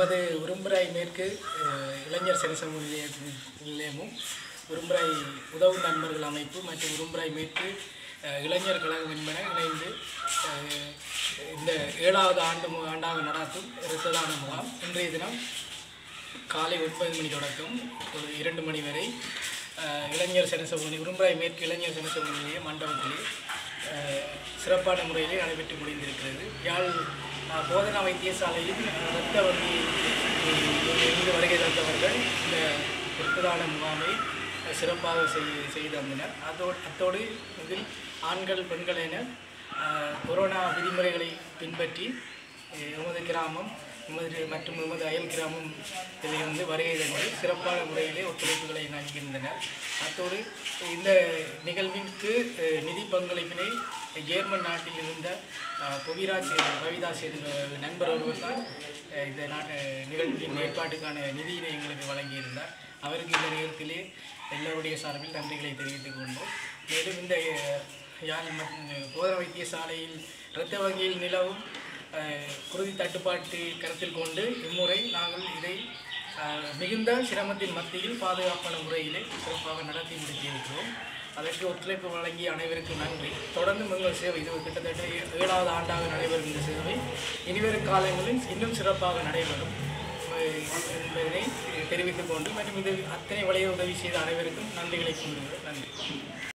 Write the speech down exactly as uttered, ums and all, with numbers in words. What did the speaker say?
எமது உரும்புராய் மேற்கு இளைஞர் சிறசமூக நிலையமும் உரும்புராய் உதவு நண்பர்கள் அமைப்பு மற்றும் உரும்புராய் மேற்கு இளைஞர் கழகம் என்பன இணைந்து இந்த ஏழாவது ஆண்டு ஆண்டாக நடாத்தும் இரத்த தான முகாம் இன்றைய தினம் காலை ஒன்பது மணி தொடக்கம் ஒரு இரண்டு மணி வரை இளைஞர் சிறசமூக உரும்புராய் மேற்கு இளைஞர் சிறசமூக நிலைய மண்டபத்திலே சிறப்பான முறையிலே நடைபெற்று முடிந்திருக்கிறது. யாழ் போதனா வைத்தியசாலையில் இரத்த வங்கியில் இருந்து வருகை தந்தவர்கள் இந்த இரத்ததான முகாமை சிறப்பாக செய்து வந்தனர். அதோடு அத்தோடு இதில் ஆண்கள் பெண்கள் என கொரோனா விதிமுறைகளை பின்பற்றி எமது கிராமம் எமது மற்றும் எமது அயல் கிராமம் இதிலிருந்து வருகை தந்து சிறப்பான முறையிலே ஒத்துழைப்புகளை நல்கின்றனர். அத்தோடு இந்த நிகழ்விற்கு நிதி பங்களிப்பினை ஜேர்மன் நாட்டில் இருந்த புவிராஜ் ரவிதாஸ் என்ற நண்பர் ஒருவர் தான் இந்த நாட்டு நிகழ்வின் ஏற்பாட்டுக்கான நிதியினை எங்களுக்கு வழங்கியிருந்தார். அவருக்கு இந்த நேரத்திலே எல்லோருடைய சார்பில் நன்றிகளை தெரிவித்துக் கொண்டோம். மேலும் இந்த யாழ் போதனா வைத்தியசாலையில் இரத்த வங்கியில் நிலவும் குருதி தட்டுப்பாட்டு கருத்தில் கொண்டு இம்முறை நாங்கள் இதை மிகுந்த சிரமத்தின் மத்தியில் பாதுகாப்பான முறையிலே சிறப்பாக நடத்தி முடித்திருக்கிறோம். அதற்கு ஒத்துழைப்பு வழங்கிய அனைவருக்கும் நன்றி. தொடர்ந்து எங்கள் சேவை இது கிட்டத்தட்ட ஏழாவது ஆண்டாக நடைபெறும் இந்த சேவை இனிவரும் காலங்களில் இன்னும் சிறப்பாக நடைபெறும் என்பதனை தெரிவித்துக் கொண்டு மற்றும் இது அத்தனை வழியை உதவி செய்த அனைவருக்கும் நன்றிகளை கூறுகிறேன். நன்றி.